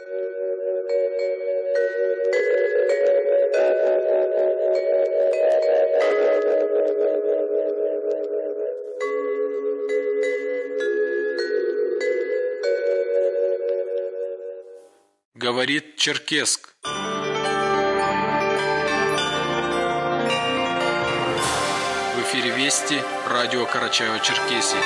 Говорит Черкесск. В эфире Вести, радио Карачаево-Черкесия.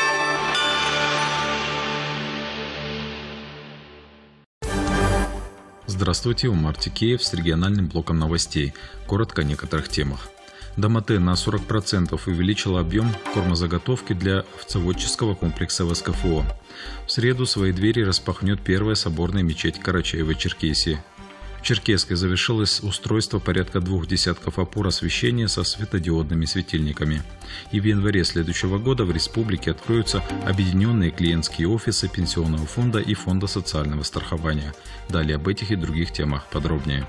Здравствуйте, Умар Тикеев с региональным блоком новостей. Коротко о некоторых темах. ДМТ на 40% увеличила объем кормозаготовки для овцеводческого комплекса ВСКФО. В среду свои двери распахнет первая соборная мечеть Карачаево-Черкесии. В Черкесске завершилось устройство порядка 2 десятков опор освещения со светодиодными светильниками. И в январе следующего года в республике откроются объединенные клиентские офисы Пенсионного фонда и Фонда социального страхования. Далее об этих и других темах подробнее.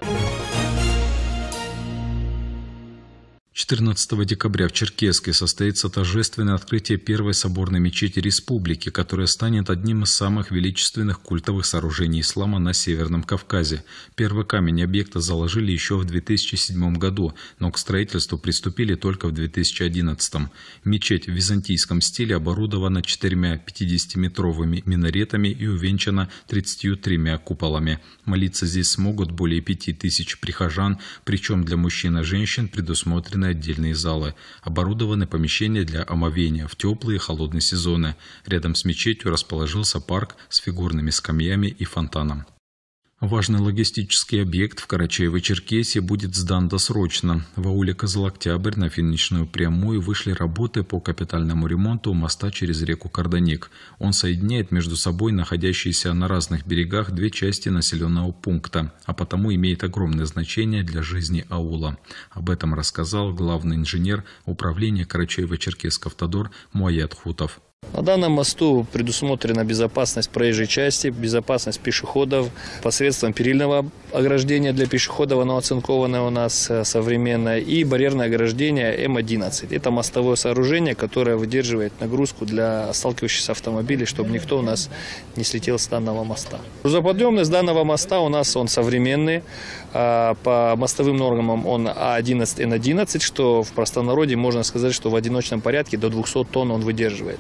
14 декабря в Черкесске состоится торжественное открытие первой соборной мечети республики, которая станет одним из самых величественных культовых сооружений ислама на Северном Кавказе. Первый камень объекта заложили еще в 2007 году, но к строительству приступили только в 2011. Мечеть в византийском стиле оборудована 4 50-метровыми минаретами и увенчана 33 куполами. Молиться здесь смогут более 5000 прихожан, причем для мужчин и женщин предусмотрены отдельные залы. Оборудованы помещения для омовения в теплые и холодные сезоны. Рядом с мечетью расположился парк с фигурными скамьями и фонтаном. Важный логистический объект в Карачаево-Черкесии будет сдан досрочно. В ауле Кызыл-Октябрь на финишную прямую вышли работы по капитальному ремонту моста через реку Карданик. Он соединяет между собой находящиеся на разных берегах две части населенного пункта, а потому имеет огромное значение для жизни аула. Об этом рассказал главный инженер управления Карачаево-Черкесского ТАДОР Муаят Хутов. На данном мосту предусмотрена безопасность проезжей части, безопасность пешеходов посредством перильного ограждения для пешеходов, оно оцинкованное у нас современное, и барьерное ограждение М11. Это мостовое сооружение, которое выдерживает нагрузку для сталкивающихся автомобилей, чтобы никто у нас не слетел с данного моста. Грузоподъемность данного моста у нас он современный, по мостовым нормам он А11, Н11, что в простонародье можно сказать, что в одиночном порядке до 200 тонн он выдерживает.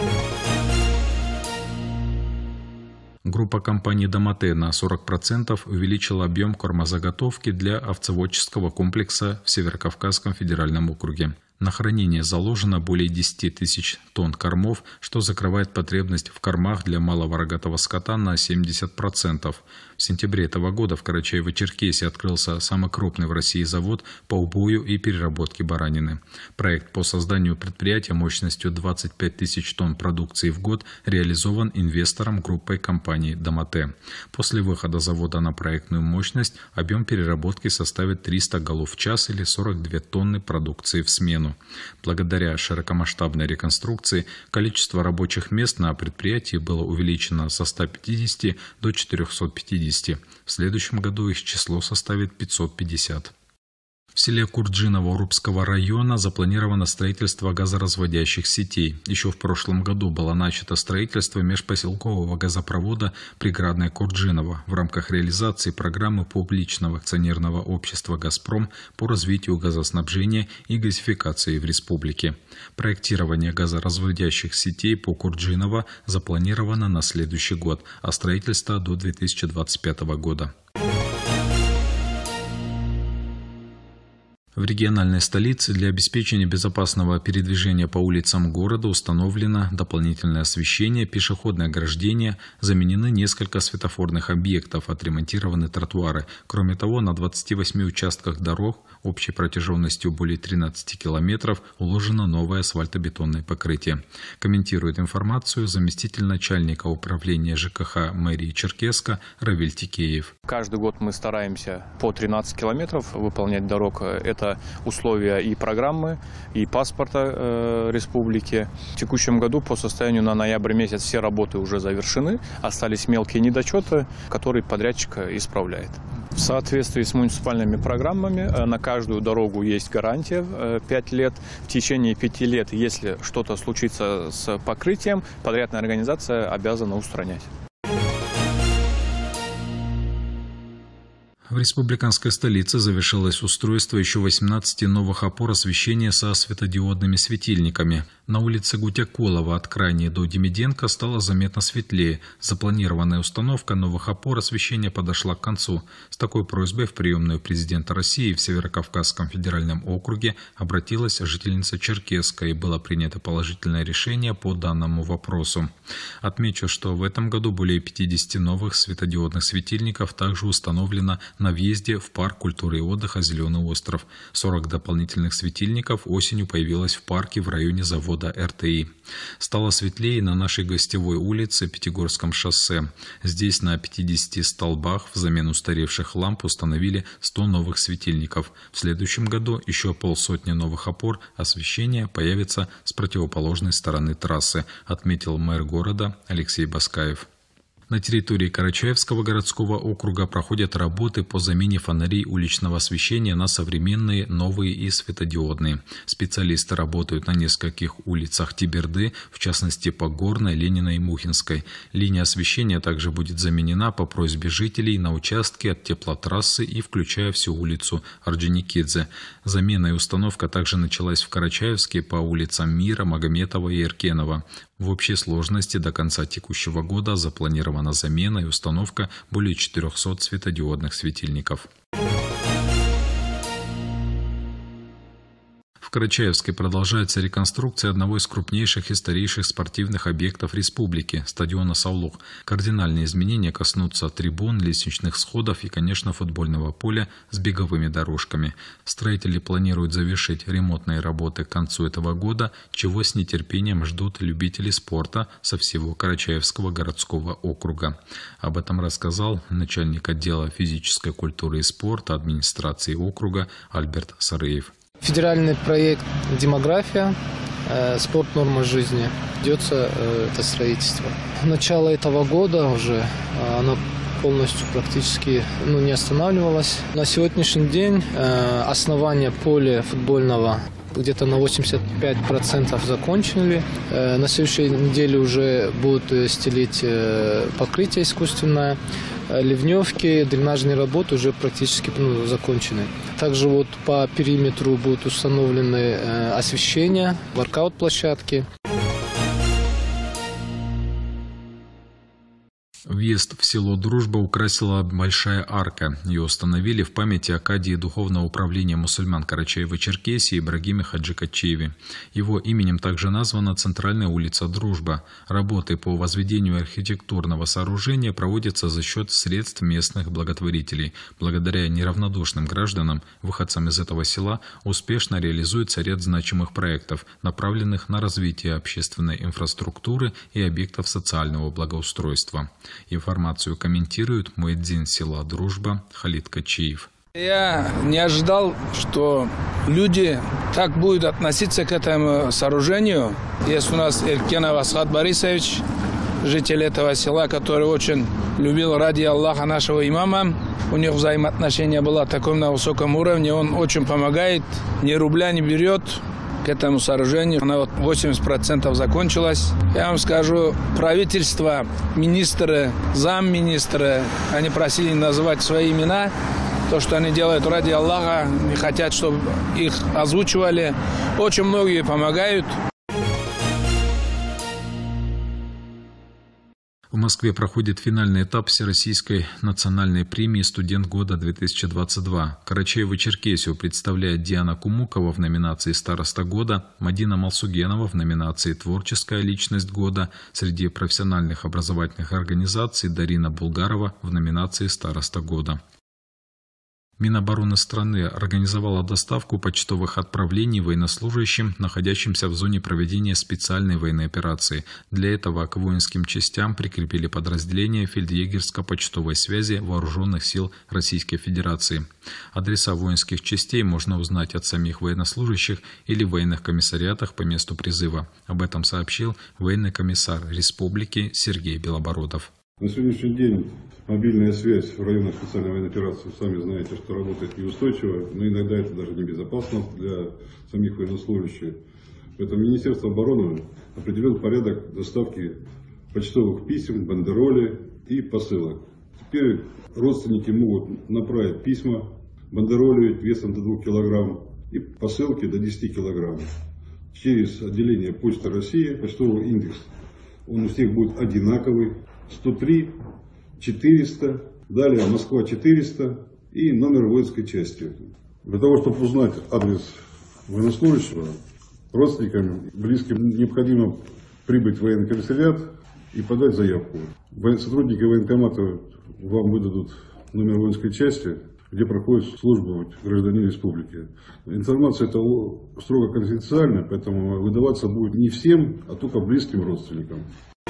Группа компании «Домате» на 40% увеличила объем кормозаготовки для овцеводческого комплекса в Северокавказском федеральном округе. На хранение заложено более 10 тысяч тонн кормов, что закрывает потребность в кормах для малого рогатого скота на 70%. В сентябре этого года в Карачаево-Черкесии открылся самый крупный в России завод по убою и переработке баранины. Проект по созданию предприятия мощностью 25 тысяч тонн продукции в год реализован инвестором группой компании «Домате». После выхода завода на проектную мощность объем переработки составит 300 голов в час или 42 тонны продукции в смену. Благодаря широкомасштабной реконструкции количество рабочих мест на предприятии было увеличено со 150 до 450. В следующем году их число составит 550. В селе Курджиново Урупского района запланировано строительство газоразводящих сетей. Еще в прошлом году было начато строительство межпоселкового газопровода Приградное Курджиново в рамках реализации программы публичного акционерного общества «Газпром» по развитию газоснабжения и газификации в республике. Проектирование газоразводящих сетей по Курджиново запланировано на следующий год, а строительство до 2025 года. В региональной столице для обеспечения безопасного передвижения по улицам города установлено дополнительное освещение, пешеходное ограждение, заменены несколько светофорных объектов, отремонтированы тротуары. Кроме того, на 28 участках дорог общей протяженностью более 13 километров уложено новое асфальтобетонное покрытие. Комментирует информацию заместитель начальника управления ЖКХ мэрии Черкесска Равиль Тикеев. Каждый год мы стараемся по 13 километров выполнять дорог. Это условия и программы, и паспорта республики. В текущем году по состоянию на ноябрь месяц все работы уже завершены. Остались мелкие недочеты, которые подрядчик исправляет. В соответствии с муниципальными программами на каждую дорогу есть гарантия 5 лет. В течение 5 лет, если что-то случится с покрытием, подрядная организация обязана устранять. В республиканской столице завершилось устройство еще 18 новых опор освещения со светодиодными светильниками. На улице Гутяколова от Крайней до Демиденко стало заметно светлее. Запланированная установка новых опор освещения подошла к концу. С такой просьбой в приемную президента России в Северокавказском федеральном округе обратилась жительница Черкесска, и было принято положительное решение по данному вопросу. Отмечу, что в этом году более 50 новых светодиодных светильников также установлено на въезде в парк культуры и отдыха «Зеленый остров». 40 дополнительных светильников осенью появилось в парке в районе завода РТИ. Стало светлее на нашей гостевой улице Пятигорском шоссе. Здесь на 50 столбах взамен устаревших ламп установили 100 новых светильников. В следующем году еще 50 новых опор освещения появится с противоположной стороны трассы, отметил мэр города Алексей Баскаев. На территории Карачаевского городского округа проходят работы по замене фонарей уличного освещения на современные, новые и светодиодные. Специалисты работают на нескольких улицах Тиберды, в частности по Горной, Ленина и Мухинской. Линия освещения также будет заменена по просьбе жителей на участке от теплотрассы и включая всю улицу Орджоникидзе. Замена и установка также началась в Карачаевске по улицам Мира, Магометова и Эркенова. В общей сложности до конца текущего года запланирована замена и установка более 400 светодиодных светильников. В Карачаевске продолжается реконструкция одного из крупнейших и старейших спортивных объектов республики – стадиона «Саулук». Кардинальные изменения коснутся трибун, лестничных сходов и, конечно, футбольного поля с беговыми дорожками. Строители планируют завершить ремонтные работы к концу этого года, чего с нетерпением ждут любители спорта со всего Карачаевского городского округа. Об этом рассказал начальник отдела физической культуры и спорта администрации округа Альберт Сарыев. Федеральный проект «Демография. Спорт. Норма жизни». Ведется это строительство. Начало этого года уже оно полностью практически не останавливалось. На сегодняшний день основание поля футбольного где-то на 85% закончили. На следующей неделе уже будут стелить покрытие искусственное. Ливневки, дренажные работы уже практически закончены. Также по периметру будут установлены освещение, воркаут-площадки. Въезд в село Дружба украсила большая арка. Ее установили в памяти о кадии Духовного управления мусульман Карачаева-Черкесии Ибрагиме Хаджикачиеве. Его именем также названа центральная улица Дружба. Работы по возведению архитектурного сооружения проводятся за счет средств местных благотворителей. Благодаря неравнодушным гражданам, выходцам из этого села, успешно реализуется ряд значимых проектов, направленных на развитие общественной инфраструктуры и объектов социального благоустройства. Информацию комментирует муэдзин села Дружба Халид Качиев. Я не ожидал, что люди так будут относиться к этому сооружению. Есть у нас Эркенов Асхат Борисович, житель этого села, который очень любил ради Аллаха нашего имама. У них взаимоотношения было таком на высоком уровне. Он очень помогает, ни рубля не берет к этому сооружению. Она 80% закончилась. Я вам скажу, правительство, министры, замминистры, они просили называть свои имена. То, что они делают ради Аллаха, не хотят, чтобы их озвучивали. Очень многие помогают. В Москве проходит финальный этап Всероссийской национальной премии «Студент года-2022». Карачаево-Черкесию представляет Диана Кумукова в номинации «Староста года», Мадина Малсугенова в номинации «Творческая личность года», среди профессиональных образовательных организаций Дарина Булгарова в номинации «Староста года». Минобороны страны организовала доставку почтовых отправлений военнослужащим, находящимся в зоне проведения специальной военной операции. Для этого к воинским частям прикрепили подразделения фельдъегерско-почтовой связи Вооруженных сил Российской Федерации. Адреса воинских частей можно узнать от самих военнослужащих или в военных комиссариатах по месту призыва. Об этом сообщил военный комиссар республики Сергей Белобородов. На сегодняшний день мобильная связь в районах специальной военной операции, сами знаете, что работает неустойчиво, но иногда это даже небезопасно для самих военнослужащих. Поэтому Министерство обороны определило порядок доставки почтовых писем, бандероли и посылок. Теперь родственники могут направить письма, бандероли весом до 2 килограмм и посылки до 10 килограмм через отделение Почты России, почтовый индекс. Он у всех будет одинаковый, 103, 400, далее Москва 400 и номер воинской части. Для того, чтобы узнать адрес военнослужащего, родственникам, близким необходимо прибыть в военный комиссариат и подать заявку. Сотрудники военкомата вам выдадут номер воинской части, где проходит службу гражданин республики. Информация эта строго конфиденциальная, поэтому выдаваться будет не всем, а только близким родственникам.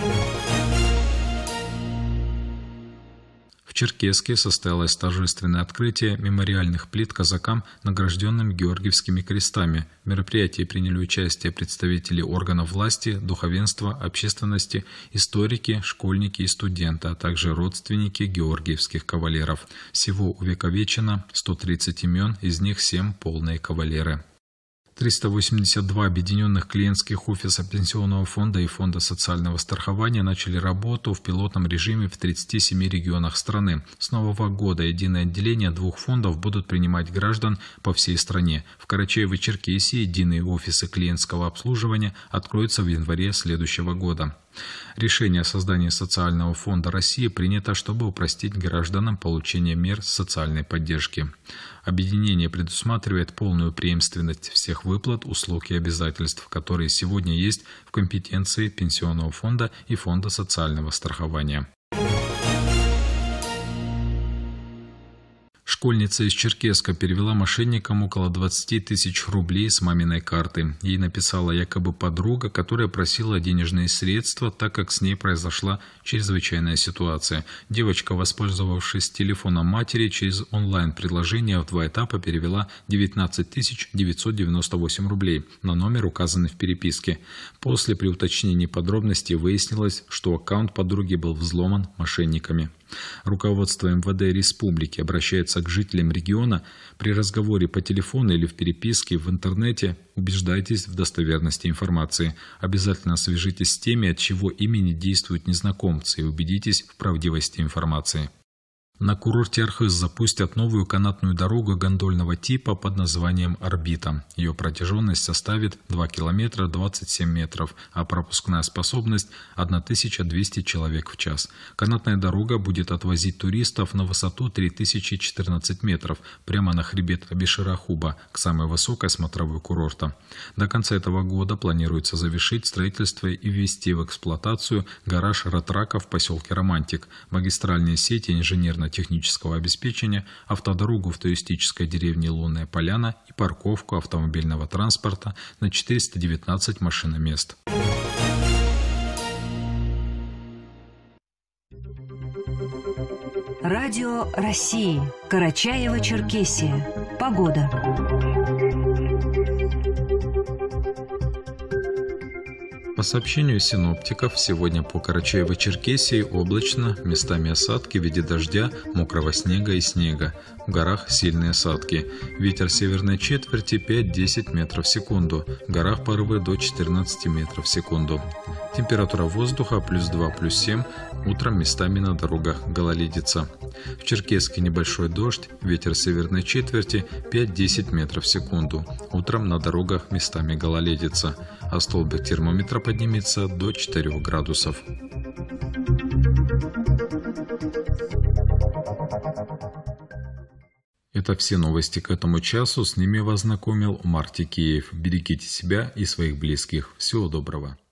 В Черкесске состоялось торжественное открытие мемориальных плит казакам, награжденным Георгиевскими крестами. В мероприятии приняли участие представители органов власти, духовенства, общественности, историки, школьники и студенты, а также родственники георгиевских кавалеров. Всего увековечено 130 имен, из них 7 полные кавалеры. 382 объединенных клиентских офиса Пенсионного фонда и Фонда социального страхования начали работу в пилотном режиме в 37 регионах страны. С нового года единое отделение 2 фондов будут принимать граждан по всей стране. В Карачаево-Черкесии единые офисы клиентского обслуживания откроются в январе следующего года. Решение о создании социального фонда России принято, чтобы упростить гражданам получение мер социальной поддержки. Объединение предусматривает полную преемственность всех выплат, услуг и обязательств, которые сегодня есть в компетенции Пенсионного фонда и Фонда социального страхования. Школьница из Черкесска перевела мошенникам около 20 тысяч рублей с маминой карты. Ей написала якобы подруга, которая просила денежные средства, так как с ней произошла чрезвычайная ситуация. Девочка, воспользовавшись телефоном матери, через онлайн-приложение в 2 этапа перевела 19 998 рублей на номер, указанный в переписке. После, при уточнении подробностей, выяснилось, что аккаунт подруги был взломан мошенниками. Руководство МВД Республики обращается к жителям региона: при разговоре по телефону или в переписке в интернете убеждайтесь в достоверности информации. Обязательно свяжитесь с теми, от чьего имени действуют незнакомцы, и убедитесь в правдивости информации. На курорте Архыз запустят новую канатную дорогу гондольного типа под названием «Орбита». Ее протяженность составит 2 километра 27 метров, а пропускная способность – 1200 человек в час. Канатная дорога будет отвозить туристов на высоту 3014 метров, прямо на хребет Абишера-Хуба, к самой высокой смотровой курорта. До конца этого года планируется завершить строительство и ввести в эксплуатацию гараж Ратрака в поселке Романтик, магистральные сети инженерно-технического обеспечения, автодорогу в туристической деревне Лунная Поляна и парковку автомобильного транспорта на 419 машиномест. Радио России. Карачаево-Черкесия. Погода. По сообщению синоптиков, сегодня по Карачаево-Черкесии облачно, местами осадки в виде дождя, мокрого снега и снега. В горах сильные осадки. Ветер северной четверти 5-10 метров в секунду. В горах порывы до 14 метров в секунду. Температура воздуха +2, +7. Утром местами на дорогах гололедица. В Черкесске небольшой дождь. Ветер северной четверти 5-10 метров в секунду. Утром на дорогах местами гололедица. А столбик термометра поднимется до 4 градусов. Это все новости к этому часу. С ними вас знакомил Марти Киев. Берегите себя и своих близких. Всего доброго.